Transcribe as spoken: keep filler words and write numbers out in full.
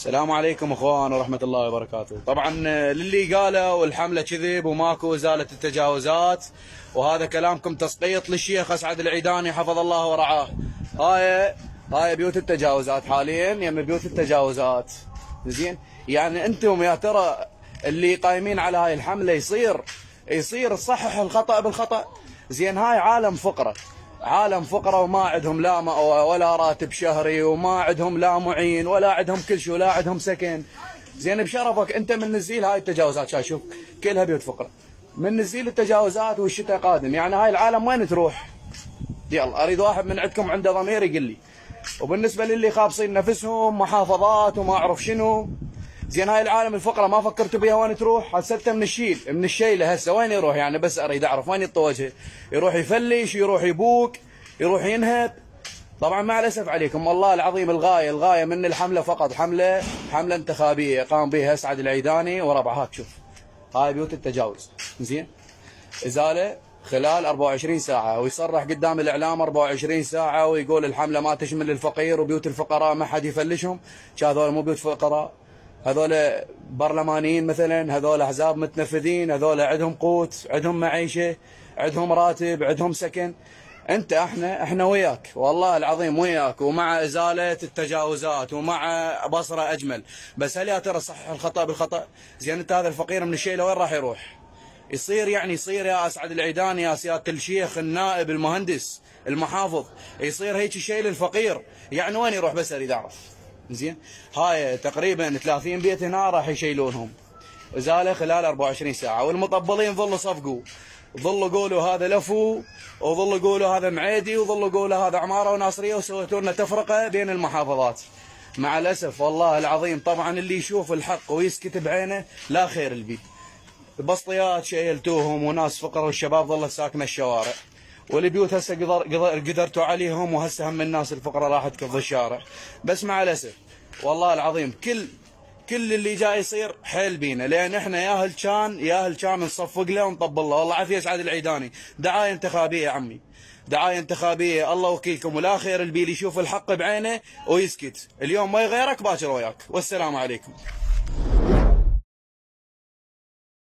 السلام عليكم اخوان ورحمة الله وبركاته. طبعا للي قالوا الحملة كذب وماكو ازالة التجاوزات، وهذا كلامكم تسقيط للشيخ اسعد العيداني حفظ الله ورعاه. هاي هاي بيوت التجاوزات حاليا، يم بيوت التجاوزات. زين، يعني انتم يا ترى اللي قايمين على هاي الحملة يصير يصير تصحح الخطأ بالخطأ. زين، هاي عالم فقرة، عالم فقراء وما عندهم لا مأوى ولا راتب شهري، وما عندهم لا معين ولا عندهم كل شيء ولا عندهم سكن. زين، بشرفك انت من نزيل هاي التجاوزات، شايف شوف كلها بيوت فقراء، من نزيل التجاوزات والشتاء قادم. يعني هاي العالم وين تروح؟ يلا اريد واحد من عندكم عنده ضمير يقول لي. وبالنسبه للي خابصين نفسهم محافظات وما اعرف شنو، زين هاي العالم الفقراء ما فكرتوا بيها وين تروح؟ هسه من الشيل من الشيله هسه وين يروح؟ يعني بس اريد اعرف وين يطوجها وجهه، يروح يفلش، يروح يبوك، يروح ينهب. طبعا مع الاسف عليكم والله العظيم الغايه الغايه من الحمله فقط حمله حمله انتخابيه قام بها اسعد العيداني وربع. هاك شوف هاي بيوت التجاوز. زين، ازاله خلال أربعة وعشرين ساعة، ويصرح قدام الإعلام أربعة وعشرين ساعة ويقول الحملة ما تشمل الفقير وبيوت الفقراء ما حد يفلشهم. هذول مو بيوت فقراء، هذول برلمانيين مثلا، هذول أحزاب متنفذين، هذول عندهم قوت، عندهم معيشة، عندهم راتب، عندهم سكن. أنت احنا احنا وياك والله العظيم وياك، ومع إزالة التجاوزات ومع بصرة أجمل. بس هل يا ترى صحح الخطأ بالخطأ؟ زين، أنت هذا الفقير من الشيء لوين راح يروح؟ يصير يعني يصير يا اسعد العيداني يا سياده الشيخ النائب المهندس المحافظ، يصير هيك شيء للفقير؟ يعني وين يروح؟ بس اريد اعرف. زين، هاي تقريبا ثلاثين بيت هنا راح يشيلونهم ازاله خلال أربعة وعشرين ساعه، والمطبلين ظلوا صفقوا، ظلوا قولوا هذا لفو، وظلوا قولوا هذا معيدي، وظلوا قولوا هذا عماره وناصريه، وسويتوا لنا تفرقه بين المحافظات. مع الاسف والله العظيم طبعا اللي يشوف الحق ويسكت بعينه لا خير البي. بسطيات شيلتوهم وناس فقراء والشباب ظلت ساكنه الشوارع، والبيوت هسه قدر قدرتوا عليهم، وهسه هم الناس الفقراء راحت تكض الشارع. بس مع الاسف والله العظيم كل كل اللي جاي يصير حيل بينا، لان احنا ياهل كان ياهل كان نصفق له ونطبل له. والله عافيه اسعد العيداني، دعايه انتخابيه يا عمي، دعايه انتخابيه، الله وكيلكم. ولا خير البيل يشوف الحق بعينه ويسكت. اليوم ما يغيرك باكر وياك. والسلام عليكم.